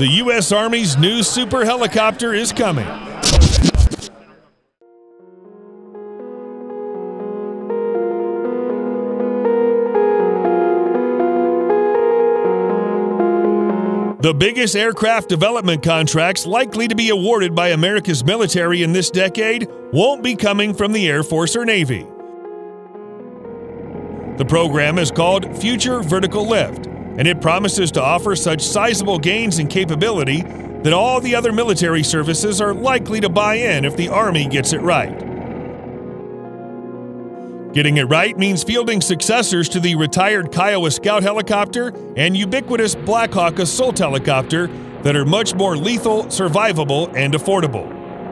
The U.S. Army's new super helicopter is coming. The biggest aircraft development contracts likely to be awarded by America's military in this decade won't be coming from the Air Force or Navy. The program is called Future Vertical Lift, and it promises to offer such sizable gains in capability that all the other military services are likely to buy in if the Army gets it right. Getting it right means fielding successors to the retired Kiowa Scout helicopter and ubiquitous Black Hawk assault helicopter that are much more lethal, survivable, and affordable.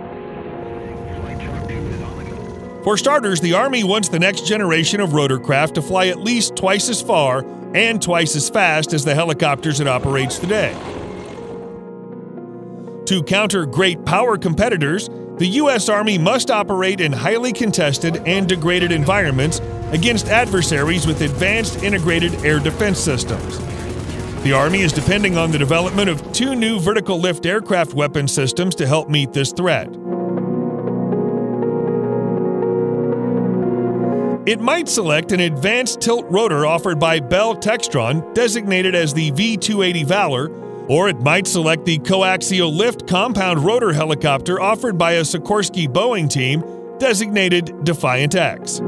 For starters, the Army wants the next generation of rotorcraft to fly at least twice as far and twice as fast as the helicopters it operates today. To counter great power competitors, the U.S. Army must operate in highly contested and degraded environments against adversaries with advanced integrated air defense systems. The Army is depending on the development of 2 new vertical lift aircraft weapon systems to help meet this threat. It might select an advanced tilt rotor offered by Bell Textron, designated as the V-280 Valor, or it might select the coaxial lift compound rotor helicopter offered by a Sikorsky Boeing team, designated Defiant X.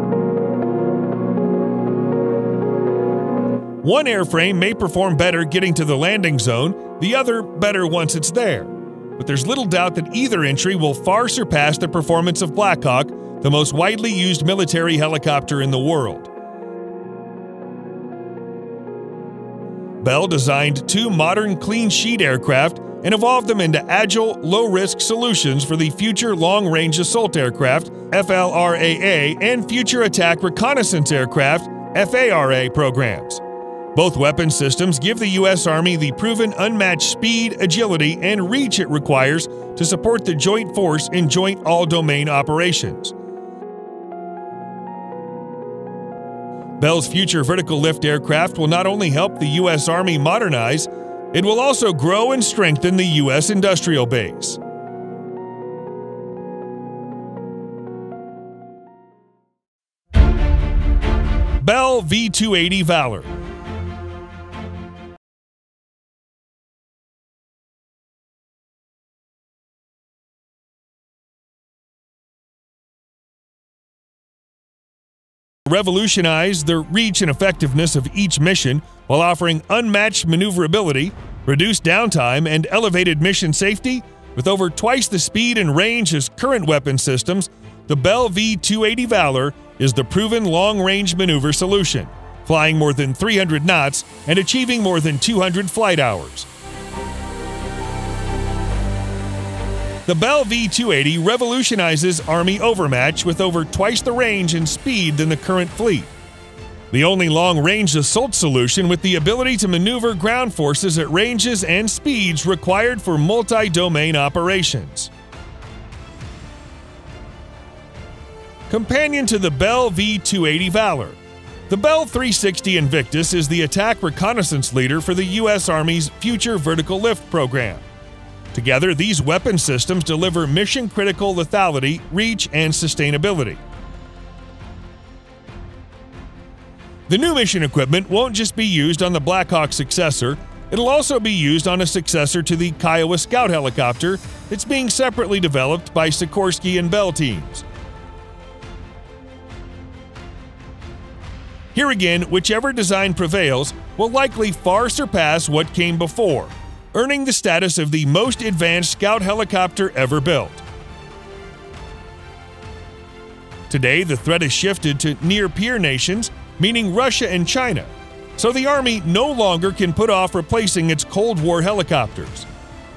One airframe may perform better getting to the landing zone, the other better once it's there. But there's little doubt that either entry will far surpass the performance of Black Hawk, the most widely used military helicopter in the world. Bell designed 2 modern clean-sheet aircraft and evolved them into agile, low-risk solutions for the Future Long-Range Assault Aircraft (FLRAA) and Future Attack Reconnaissance Aircraft (FARA) programs. Both weapon systems give the U.S. Army the proven unmatched speed, agility, and reach it requires to support the joint force in joint all-domain operations. Bell's future vertical lift aircraft will not only help the U.S. Army modernize, it will also grow and strengthen the U.S. industrial base. Bell V-280 Valor. Revolutionize the reach and effectiveness of each mission while offering unmatched maneuverability, reduced downtime, and elevated mission safety. With over twice the speed and range as current weapon systems, the Bell V-280 Valor is the proven long-range maneuver solution, flying more than 300 knots and achieving more than 200 flight hours. The Bell V-280 revolutionizes Army overmatch with over twice the range and speed than the current fleet. The only long-range assault solution with the ability to maneuver ground forces at ranges and speeds required for multi-domain operations. Companion to the Bell V-280 Valor, the Bell 360 Invictus is the attack reconnaissance leader for the U.S. Army's Future Vertical Lift program. Together, these weapon systems deliver mission-critical lethality, reach, and sustainability. The new mission equipment won't just be used on the Black Hawk successor, it'll also be used on a successor to the Kiowa Scout helicopter that's being separately developed by Sikorsky and Bell teams. Here again, whichever design prevails will likely far surpass what came before, earning the status of the most advanced scout helicopter ever built. Today, the threat has shifted to near-peer nations, meaning Russia and China, so the Army no longer can put off replacing its Cold War helicopters.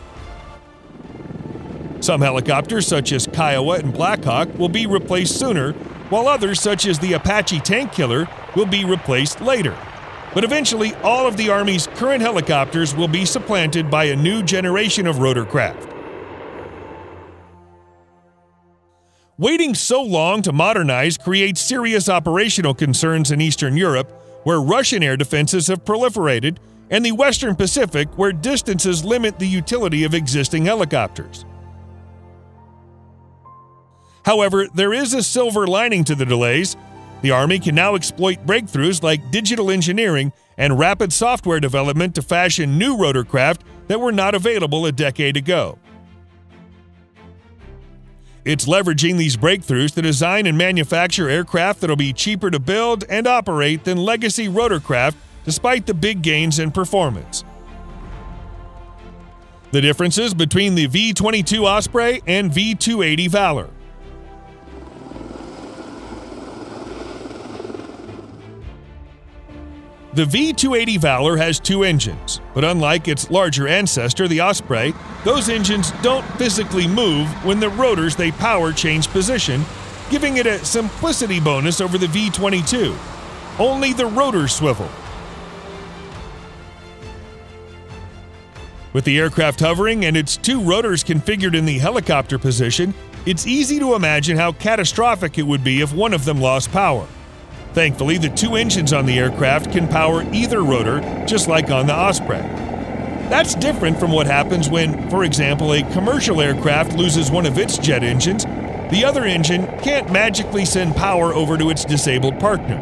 Some helicopters, such as Kiowa and Black Hawk, will be replaced sooner, while others, such as the Apache Tank Killer, will be replaced later. But eventually, all of the Army's current helicopters will be supplanted by a new generation of rotorcraft. Waiting so long to modernize creates serious operational concerns in Eastern Europe, where Russian air defenses have proliferated, and the Western Pacific, where distances limit the utility of existing helicopters. However, there is a silver lining to the delays. The Army can now exploit breakthroughs like digital engineering and rapid software development to fashion new rotorcraft that were not available a decade ago. It's leveraging these breakthroughs to design and manufacture aircraft that'll be cheaper to build and operate than legacy rotorcraft, despite the big gains in performance. The differences between the V-22 Osprey and V-280 Valor. The V-280 Valor has two engines, but unlike its larger ancestor, the Osprey, those engines don't physically move when the rotors they power change position, giving it a simplicity bonus over the V-22. Only the rotors swivel. With the aircraft hovering and its two rotors configured in the helicopter position, it's easy to imagine how catastrophic it would be if one of them lost power. Thankfully, the two engines on the aircraft can power either rotor, just like on the Osprey. That's different from what happens when, for example, a commercial aircraft loses one of its jet engines. The other engine can't magically send power over to its disabled partner.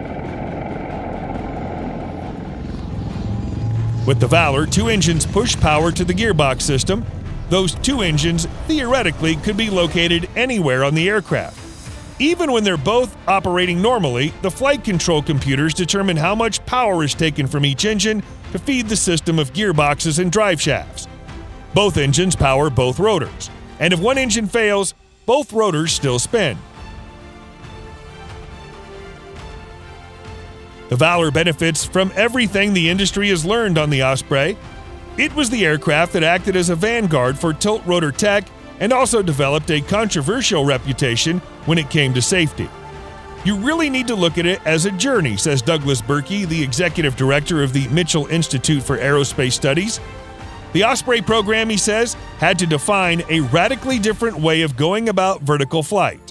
With the Valor, two engines push power to the gearbox system. Those two engines theoretically could be located anywhere on the aircraft. Even when they're both operating normally, the flight control computers determine how much power is taken from each engine to feed the system of gearboxes and drive shafts. Both engines power both rotors, and if one engine fails, both rotors still spin. The Valor benefits from everything the industry has learned on the Osprey. It was the aircraft that acted as a vanguard for tilt rotor tech and also developed a controversial reputation when it came to safety. You really need to look at it as a journey, says Douglas Berkey, the executive director of the Mitchell Institute for Aerospace Studies. The Osprey program, he says, had to define a radically different way of going about vertical flight.